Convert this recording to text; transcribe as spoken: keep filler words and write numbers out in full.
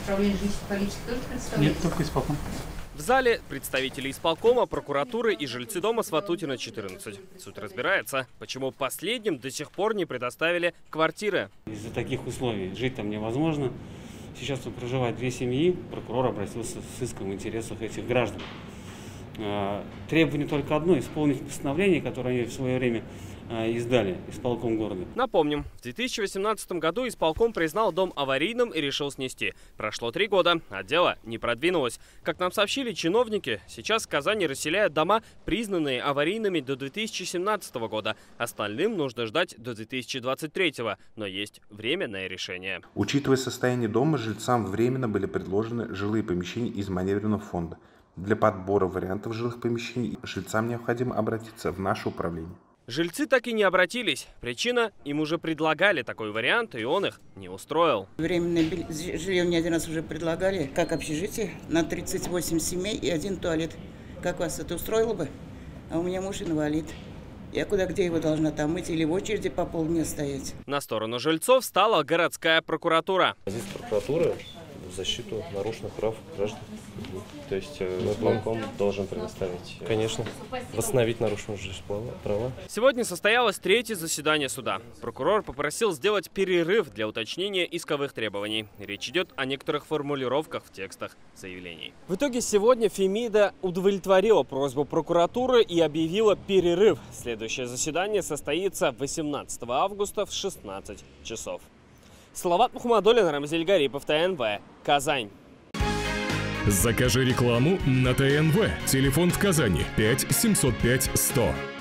Управление жилищной политики тоже представляете? Нет, только исполком. В зале представители исполкома, прокуратуры и жильцы дома с Ватутина, четырнадцать. Суд разбирается, почему последним до сих пор не предоставили квартиры. Из-за таких условий жить там невозможно. Сейчас тут проживают две семьи. Прокурор обратился с иском в интересах этих граждан. Требование только одно – исполнить постановление, которое они в свое время издали исполком города. Напомним, в две тысячи восемнадцатом году исполком признал дом аварийным и решил снести. Прошло три года, а дело не продвинулось. Как нам сообщили чиновники, сейчас в Казани расселяют дома, признанные аварийными до две тысячи семнадцатого года. Остальным нужно ждать до две тысячи двадцать третьего, но есть временное решение. Учитывая состояние дома, жильцам временно были предложены жилые помещения из маневренного фонда. Для подбора вариантов жилых помещений жильцам необходимо обратиться в наше управление. Жильцы так и не обратились. Причина – им уже предлагали такой вариант, и он их не устроил. Временное жилье мне один раз уже предлагали, как общежитие, на тридцать восемь семей и один туалет. Как вас это устроило бы? А у меня муж инвалид. Я куда где его должна там мыть или в очереди по полдня стоять? На сторону жильцов стала городская прокуратура. Здесь прокуратура в защиту нарушенных прав граждан. То есть исполком должен предоставить, конечно, восстановить нарушенные права. Сегодня состоялось третье заседание суда. Прокурор попросил сделать перерыв для уточнения исковых требований. Речь идет о некоторых формулировках в текстах заявлений. В итоге сегодня Фемида удовлетворила просьбу прокуратуры и объявила перерыв. Следующее заседание состоится восемнадцатого августа в шестнадцать часов. Салават Мухаммадуллин, Рамзель Гарипов, ТНВ, Казань. Закажи рекламу на ТНВ. Телефон в Казани пять семьсот пять сто.